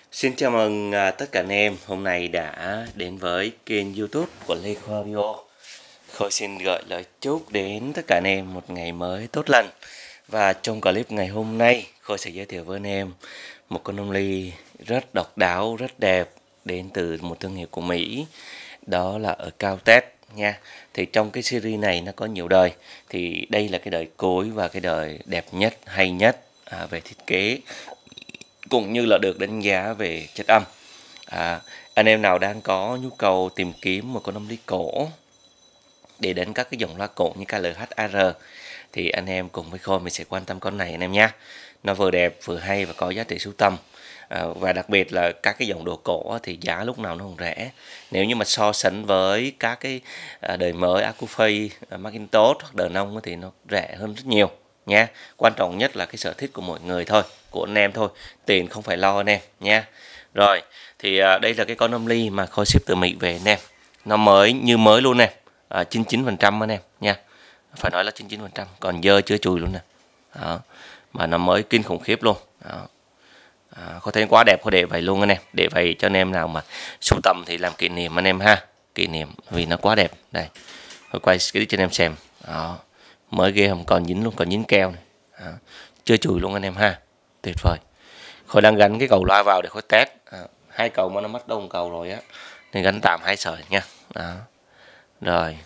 Xin chào mừng tất cả anh em hôm nay đã đến với kênh YouTube của Lê Khoa Audio. Khôi xin gửi lời chúc đến tất cả anh em một ngày mới tốt lành. Và trong clip ngày hôm nay, Khôi sẽ giới thiệu với anh em một con nông ly rất độc đáo, rất đẹp đến từ một thương hiệu của Mỹ. Đó là ở Caltech nha. Thì trong cái series này nó có nhiều đời. Thì đây là cái đời cuối và cái đời đẹp nhất, hay nhất về thiết kế, cũng như là được đánh giá về chất âm. Anh em nào đang có nhu cầu tìm kiếm một con âm ly cổ để đến các cái dòng loa cổ như KLHR thì anh em cùng với Khôi mình sẽ quan tâm con này anh em nhé. Nó vừa đẹp vừa hay và có giá trị sưu tầm. Và đặc biệt là các cái dòng đồ cổ thì giá lúc nào nó không rẻ. Nếu như mà so sánh với các cái đời mới Acufay, Macintosh hoặc đời nông thì nó rẻ hơn rất nhiều nha. Quan trọng nhất là cái sở thích của mọi người thôi, của anh em thôi, tiền không phải lo anh em nha. Rồi thì đây là cái con âm ly mà Khôi ship từ Mỹ về anh em, nó mới như mới luôn nè, 99% anh em nha, phải nói là 99%, còn dơ chưa chùi luôn nè. Đó. Mà nó mới kinh khủng khiếp luôn. Đó. Có thấy quá đẹp, có để vậy luôn anh em, để vậy cho anh em nào mà sưu tầm thì làm kỷ niệm anh em ha, kỷ niệm vì nó quá đẹp. Đây tôi quay cái cho anh em xem. Đó. Mới ghê, không còn dính luôn, còn dính keo này. Đó. Chưa chùi luôn anh em ha, tuyệt vời. Khôi đang gắn cái cầu loa vào để Khôi test. Hai cầu mà nó mất đông cầu rồi á, nên gắn tạm hai sợi nha. Đó. Rồi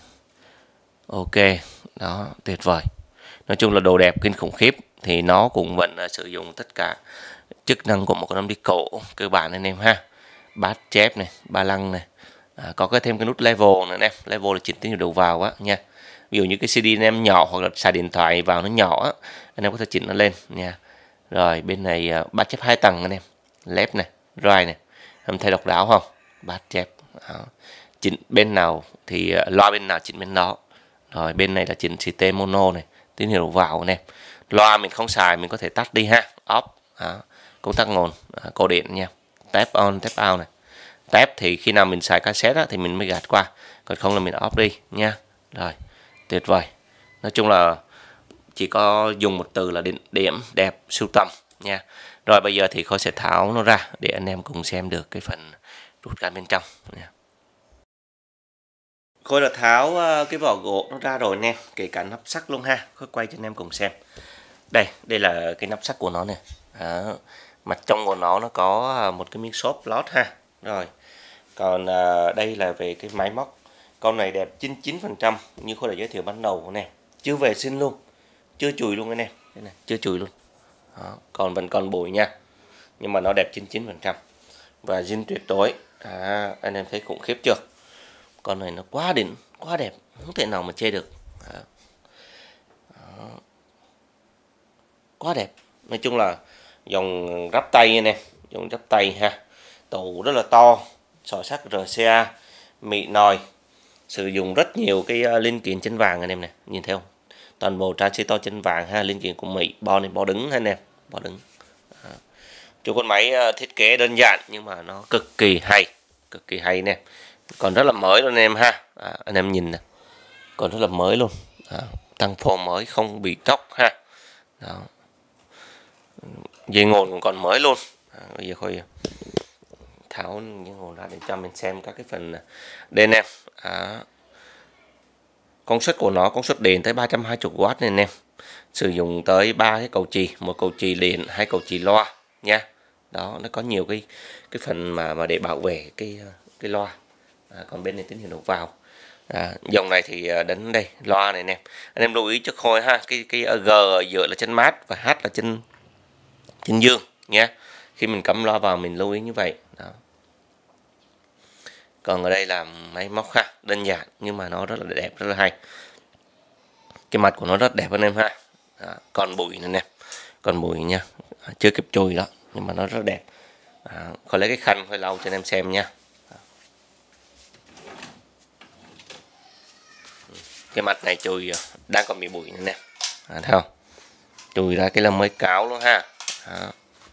ok, đó tuyệt vời. Nói chung là đồ đẹp kinh khủng khiếp. Thì nó cũng vẫn sử dụng tất cả chức năng của một con âm ly cổ cơ bản anh em ha. Bát chép này, ba lăng này, có thêm cái nút level nữa anh em. Level là chỉnh tín hiệu đầu vào á nha. Ví dụ như cái CD anh em nhỏ hoặc là xài điện thoại vào nó nhỏ á, anh em có thể chỉnh nó lên nha. Rồi bên này bát chép 2 tầng anh em, left này, right này, em thấy độc đáo không? Bát chép. Đó. Chỉnh bên nào thì loa bên nào chỉnh bên đó. Rồi bên này là chỉnh CT mono này, tín hiệu đầu vào anh em. Loa mình không xài mình có thể tắt đi ha, off. Đó. Công tắc nguồn, cổ điện nha. Tap on, tap out này. Tap thì khi nào mình xài cassette á, thì mình mới gạt qua, còn không là mình off đi nha. Rồi tuyệt vời. Nói chung là chỉ có dùng một từ là điểm đẹp sưu tầm nha. Rồi bây giờ thì Khôi sẽ tháo nó ra để anh em cùng xem được cái phần rút ra bên trong nha. Khôi đã tháo cái vỏ gỗ nó ra rồi nè, kể cả nắp sắt luôn ha. Khôi quay cho anh em cùng xem. Đây là cái nắp sắt của nó nè. Đó. Mặt trong của nó có một cái miếng xốp lót ha. Rồi còn đây là về cái máy móc. Con này đẹp 99% như Khôi đã giới thiệu ban đầu nè, chưa vệ sinh luôn, chưa chùi luôn anh em. Đây này, chưa chùi luôn. Đó. Còn vẫn còn bụi nha, nhưng mà nó đẹp 99% và zin tuyệt đối. Anh em thấy khủng khiếp chưa? Con này nó quá đỉnh, quá đẹp, không thể nào mà chê được. Đó. Đó. Quá đẹp. Nói chung là dòng ráp tay anh em, dòng ráp tay ha. Tủ rất là to, sò sắt RCA, mị nòi, sử dụng rất nhiều cái linh kiện chân vàng anh em này, nhìn thấy không? Toàn bộ transistor chân vàng ha, linh kiện của Mỹ, bo này bo đứng anh em, bo đứng. Chú con máy thiết kế đơn giản nhưng mà nó cực kỳ hay nè, còn rất là mới luôn anh em ha. Anh em nhìn nè, còn rất là mới luôn. Tăng phô mới không bị tróc ha. Đó. Dây nguồn cũng còn mới luôn. Bây giờ Khôi tháo những nguồn ra để cho mình xem các cái phần đây anh em. Công suất của nó, công suất điện tới 320W này anh em. Sử dụng tới 3 cái cầu chì, một cầu chì điện, 2 cầu chì loa nha. Đó, nó có nhiều cái phần mà để bảo vệ cái loa. Còn bên này tín hiệu đầu vào. Dòng này thì đến đây loa này anh em lưu ý cho Khôi ha, cái G ở giữa là chân mát và H là chân dương nha. Khi mình cắm loa vào mình lưu ý như vậy. Đó. Còn ở đây là máy móc ha, đơn giản nhưng mà nó rất là đẹp, rất là hay. Cái mặt của nó rất đẹp anh em ha. Đó. Còn bụi này nè, còn bụi nha, chưa kịp chùi đó, nhưng mà nó rất đẹp. Khôi lấy cái khăn Khôi lau cho anh em xem nha. Cái mặt này chùi đang còn bị bụi này nè, thấy không? Chùi ra cái là mới cáo luôn ha. Đó.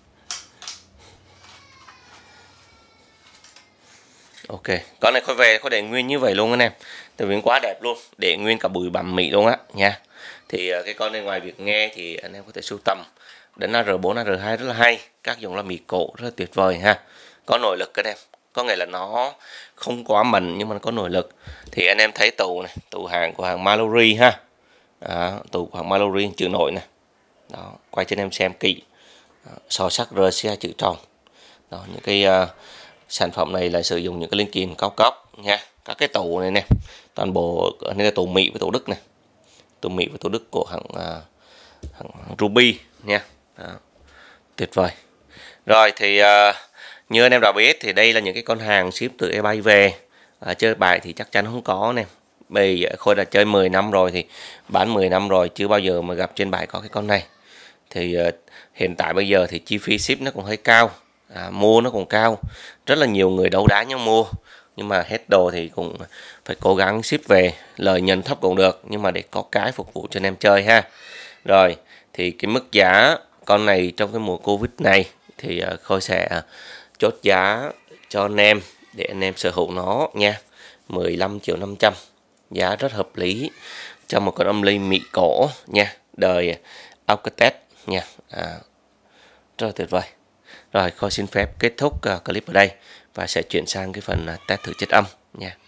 Ok, con này Khôi về Khôi để nguyên như vậy luôn anh em, tại vì quá đẹp luôn, để nguyên cả bụi bặm mị luôn á nha. Thì cái con này ngoài việc nghe thì anh em có thể sưu tầm đến AR4, AR2 rất là hay. Các dòng loa mì cổ rất là tuyệt vời ha. Có nội lực các em, có nghĩa là nó không quá mạnh nhưng mà nó có nội lực. Thì anh em thấy tù này, tù hàng của hàng Mallory ha. Đó, tù của hàng Mallory chữ nội này. Đó, quay cho anh em xem kỹ. So sắc RCA chữ tròn. Đó, những cái sản phẩm này là sử dụng những cái linh kiện cao cấp nha. Các cái tủ này nè, toàn bộ này là tủ Mỹ với tủ Đức này, tủ Mỹ với tủ Đức của hãng Ruby nha. Đó, tuyệt vời. Rồi thì như anh em đã biết thì đây là những cái con hàng ship từ eBay về. Chơi bài thì chắc chắn không có nè. Bây Khôi đã chơi 10 năm rồi, thì bán 10 năm rồi chưa bao giờ mà gặp trên bài có cái con này. Thì hiện tại bây giờ thì chi phí ship nó cũng hơi cao, mua nó cũng cao, rất là nhiều người đấu đá nhau mua, nhưng mà hết đồ thì cũng phải cố gắng ship về, lợi nhuận thấp cũng được, nhưng mà để có cái phục vụ cho anh em chơi ha. Rồi thì cái mức giá con này trong cái mùa Covid này thì Khôi sẽ chốt giá cho anh em để anh em sở hữu nó nha, 15.500.000, giá rất hợp lý cho một con âm ly Mỹ cổ nha, đời Alcatel nha. Rất là tuyệt vời. Rồi Khôi xin phép kết thúc clip ở đây và sẽ chuyển sang cái phần test thử chất âm nha.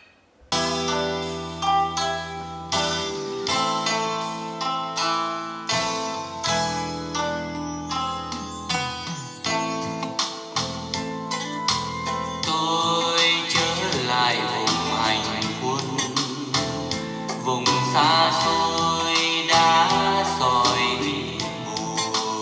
Tôi trở lại vùng hành quân, vùng xa xôi đã soi mù.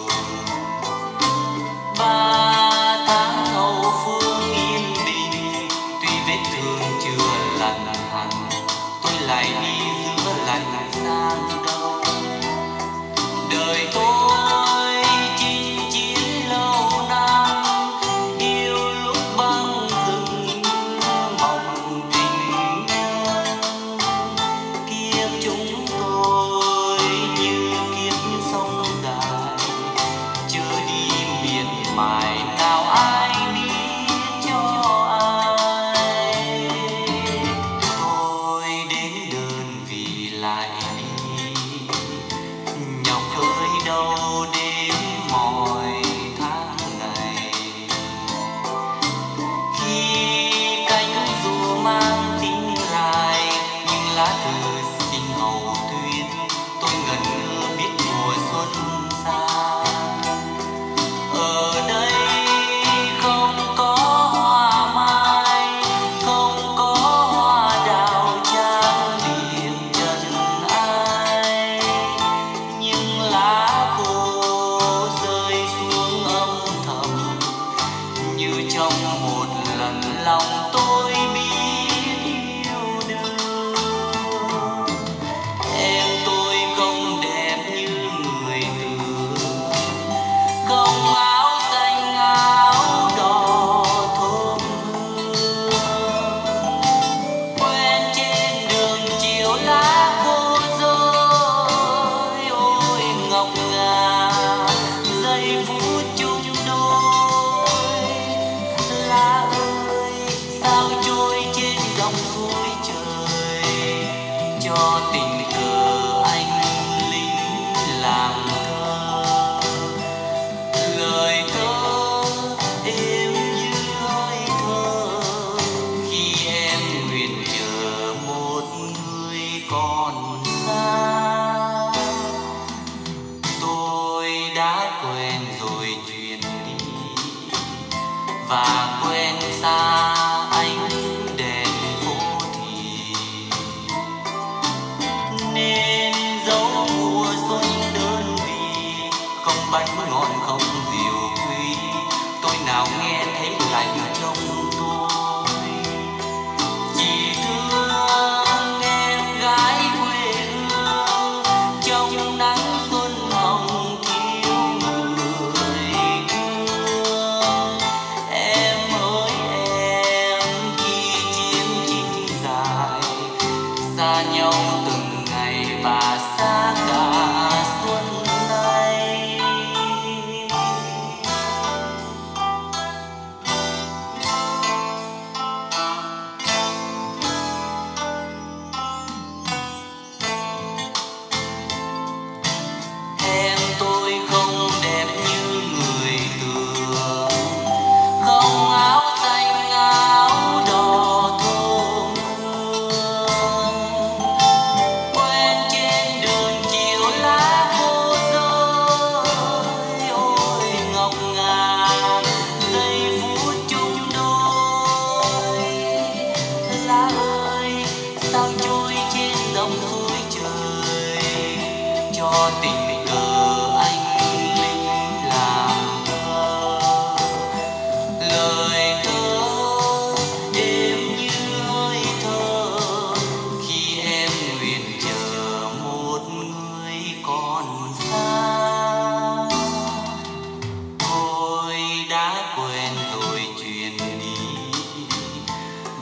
3 tháng hậu phương yên bình, tuy vết thương chưa lành hẳn, tôi lại đi giữa lạnh sang đông. Đời tôi chinh chiến lâu năm, yêu lúc băng rừng mộng tình nhân. Kiếp chúng tôi như kiếp sông dài, chưa đi miệt mài nào ai biết cho ai. Tôi đến đơn vị lại đi, nhọc hơi đâu đến mọi tháng ngày. Khi cánh dù mang tiếng lại, nhưng lá thư xin hậu tuyết, tôi ngẩn ngơ biết mùa xuân xa. Ở đây không có hoa mai, không có hoa đào trang điểm trần ai, nhưng lá khô rơi xuống âm thầm, như trong một lần lòng tôi biết yêu đương. Em tôi không đẹp như người tưởng, không áo xanh áo đỏ thơm hương. Quen trên đường chiều lá khô rơi, ôi ngọc ngà giây phút chung đôi. Lá ơi sao trôi trên dòng suối trời, cho tình cờ anh lính làm thơ. Lời thơ êm như hơi thở, khi em nguyện chờ một người còn xa. Tôi đã quen rồi chuyển đi, và quen xa ánh đèn phố thì, nên dấu mùa xuân đơn vị, không bánh ngọt không rượu quý, tôi nào nghe thấy lạnh trong tôi. Chỉ thương em gái quê hương, trong nắng xuân hồng thiếu người thương. Em ơi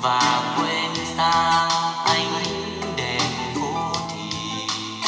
và quên xa ánh đèn phố thị,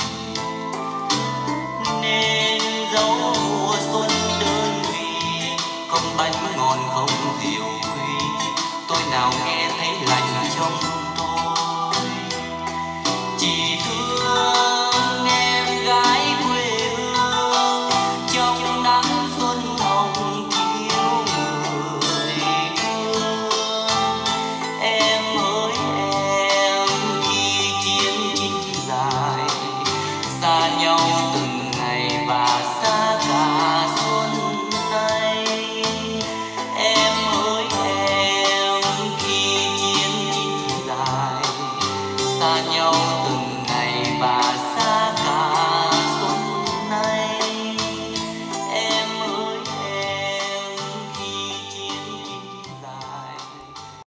nên dấu mùa xuân đơn vị, không bánh ngon không rượu quý, tôi nào nghe thấy lạnh trong tôi. Chỉ thương em gái quê hương trong nắng xuân hồng thiếu người thương. Em ơi em, khi chiến tranh dài xa nhau từng ngày và xa cả xuân nay. Em ơi em, khi chiến tranh dài xa nhau